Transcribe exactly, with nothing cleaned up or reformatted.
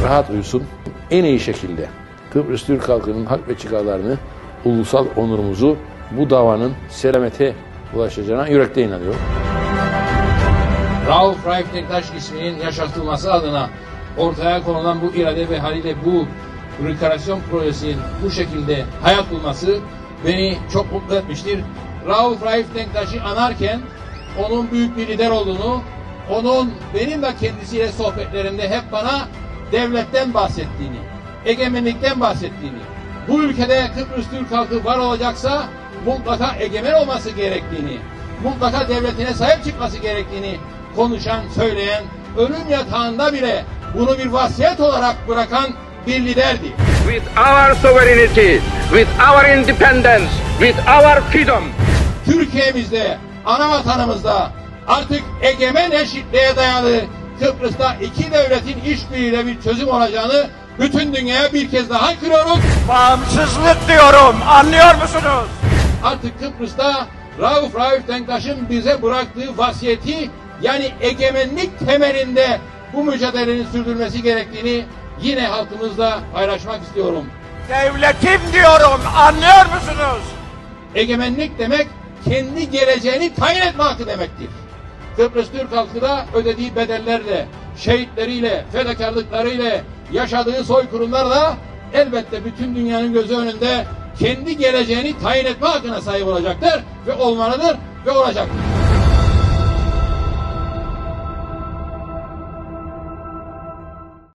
rahat uyusun. En iyi şekilde Kıbrıs Türk halkının hak ve çıkarlarını, ulusal onurumuzu bu davanın selamete ulaşacağına yürekte inanıyor. Rauf Raif Denktaş isminin yaşatılması adına ortaya konulan bu irade ve haliyle bu rekarasyon projesinin bu şekilde hayat bulması beni çok mutlu etmiştir. Rauf Raif Denktaş'ı anarken onun büyük bir lider olduğunu, onun benim de kendisiyle sohbetlerimde hep bana devletten bahsettiğini, egemenlikten bahsettiğini, bu ülkede Kıbrıs Türk halkı var olacaksa mutlaka egemen olması gerektiğini, mutlaka devletine sahip çıkması gerektiğini konuşan, söyleyen, ölüm yatağında bile bunu bir vasiyet olarak bırakan bir liderdi. With our sovereignty, with our independence, with our freedom. Türkiye'mizde, ana vatanımızda artık egemen eşitliğe dayalı Kıbrıs'ta iki devletin işbirliğiyle bir çözüm olacağını bütün dünyaya bir kez daha kırıyoruz. Bağımsızlık diyorum, anlıyor musunuz? Artık Kıbrıs'ta Rauf Raif Denktaş'ın bize bıraktığı vasiyeti, yani egemenlik temelinde bu mücadelenin sürdürülmesi gerektiğini yine halkımızla paylaşmak istiyorum. Devletim diyorum, anlıyor musunuz? Egemenlik demek kendi geleceğini tayin etme hakkı demektir. Kıbrıs Türk halkı da ödediği bedellerle, şehitleriyle, fedakarlıklarıyla, yaşadığı soykırımlarla elbette bütün dünyanın gözü önünde kendi geleceğini tayin etme hakkına sahip olacaktır ve olmalıdır ve olacaktır.